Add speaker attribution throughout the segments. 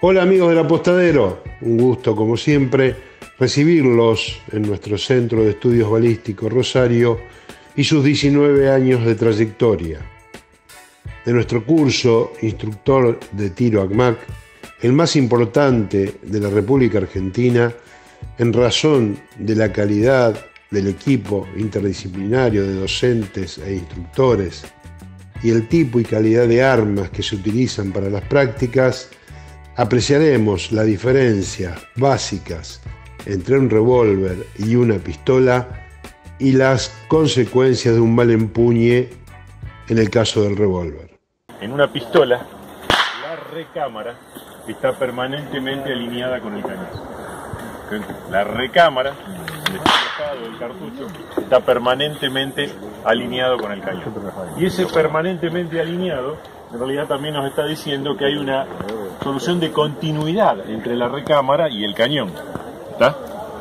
Speaker 1: Hola amigos del Apostadero, un gusto como siempre recibirlos en nuestro Centro de Estudios Balísticos Rosario y sus 19 años de trayectoria. De nuestro curso Instructor de Tiro ACMAC, el más importante de la República Argentina, en razón de la calidad del equipo interdisciplinario de docentes e instructores y el tipo y calidad de armas que se utilizan para las prácticas, apreciaremos las diferencias básicas entre un revólver y una pistola y las consecuencias de un mal empuñe en el caso del revólver.
Speaker 2: En una pistola, la recámara está permanentemente alineada con el cañón. La recámara, el estado del cartucho, está permanentemente alineado con el cañón. Y ese permanentemente alineado, en realidad también nos está diciendo que hay una solución de continuidad entre la recámara y el cañón. ¿Está?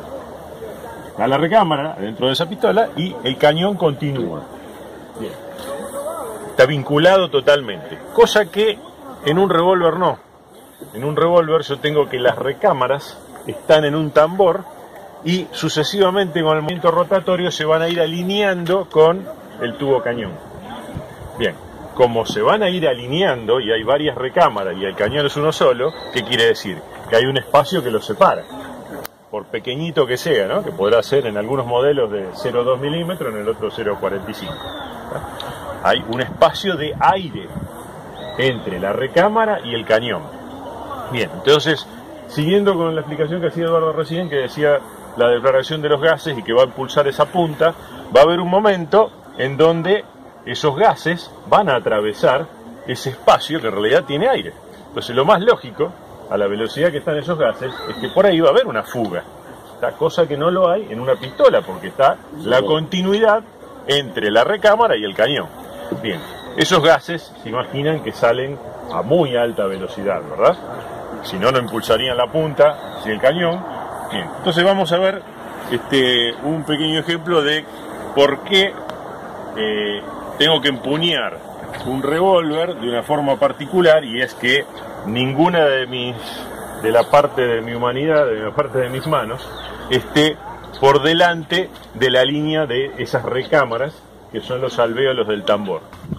Speaker 2: Está la recámara dentro de esa pistola y el cañón continúa. Bien. Está vinculado totalmente. Cosa que en un revólver no. En un revólver yo tengo que las recámaras están en un tambor y sucesivamente con el movimiento rotatorio se van a ir alineando con el tubo cañón. Bien. Como se van a ir alineando y hay varias recámaras y el cañón es uno solo, ¿qué quiere decir? Que hay un espacio que los separa, por pequeñito que sea, ¿no? Que podrá ser en algunos modelos de 0,2 milímetros, en el otro 0,45. Hay un espacio de aire entre la recámara y el cañón. Bien, entonces, siguiendo con la explicación que hacía Eduardo recién, que decía la declaración de los gases y que va a impulsar esa punta, va a haber un momento en donde esos gases van a atravesar ese espacio que en realidad tiene aire. Entonces lo más lógico, a la velocidad que están esos gases, es que por ahí va a haber una fuga. Esta cosa que no lo hay en una pistola, porque está la continuidad entre la recámara y el cañón. Bien, esos gases se imaginan que salen a muy alta velocidad, ¿verdad? Si no, no impulsarían la punta hacia el cañón. Bien, entonces vamos a ver un pequeño ejemplo de por qué tengo que empuñar un revólver de una forma particular, y es que ninguna de la parte de mi humanidad, de la parte de mis manos, esté por delante de la línea de esas recámaras que son los alvéolos del tambor.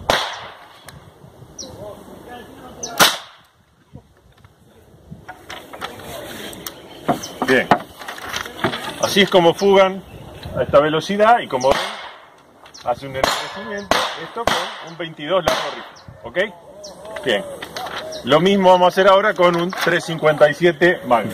Speaker 2: Bien, así es como fugan a esta velocidad y como ven, hace un enrejecimiento, esto con un 22 largo rifle, ¿ok? Bien. Lo mismo vamos a hacer ahora con un 357 Magnum.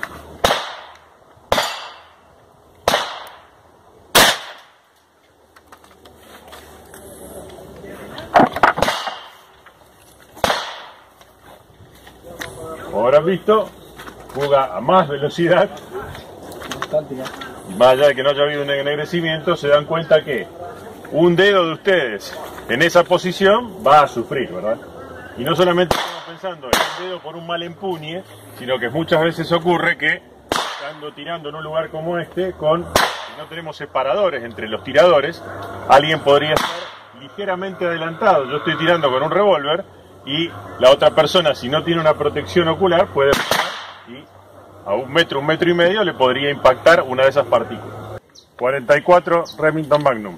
Speaker 2: Como habrán visto, fuga a más velocidad. Y más allá de que no haya habido un ennegrecimiento, se dan cuenta que un dedo de ustedes en esa posición va a sufrir, ¿verdad? Y no solamente estamos pensando en un dedo por un mal empuñe, sino que muchas veces ocurre que estando tirando en un lugar como este, si no tenemos separadores entre los tiradores, alguien podría estar ligeramente adelantado. Yo estoy tirando con un revólver y la otra persona, si no tiene una protección ocular, puede pasar y a un metro y medio le podría impactar una de esas partículas. 44 Remington Magnum.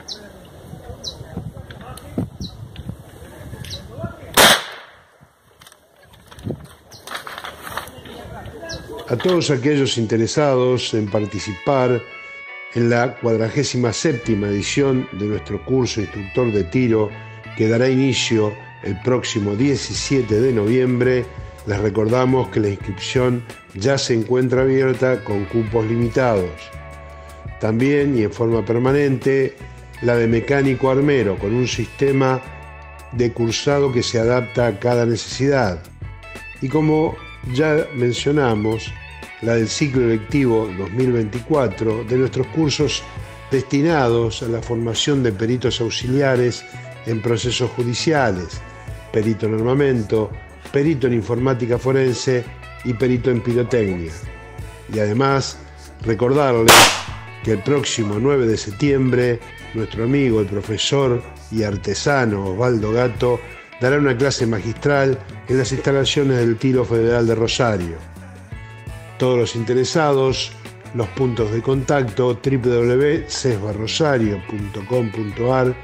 Speaker 1: A todos aquellos interesados en participar en la 47ª edición de nuestro curso Instructor de Tiro, que dará inicio el próximo 17 de noviembre, les recordamos que la inscripción ya se encuentra abierta con cupos limitados. También y en forma permanente, la de mecánico armero, con un sistema de cursado que se adapta a cada necesidad. Y como ya mencionamos, la del ciclo lectivo 2024 de nuestros cursos destinados a la formación de peritos auxiliares en procesos judiciales, perito en armamento, perito en informática forense y perito en pirotecnia. Y además, recordarles que el próximo 9 de septiembre, nuestro amigo, el profesor y artesano Osvaldo Gato dará una clase magistral en las instalaciones del Tiro Federal de Rosario. Todos los interesados, los puntos de contacto: www.cesbarrosario.com.ar,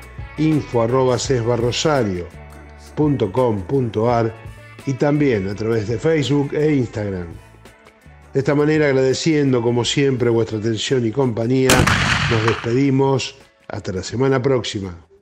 Speaker 1: info@cesbarrosario.com.ar y también a través de Facebook e Instagram. De esta manera, agradeciendo como siempre vuestra atención y compañía, nos despedimos hasta la semana próxima.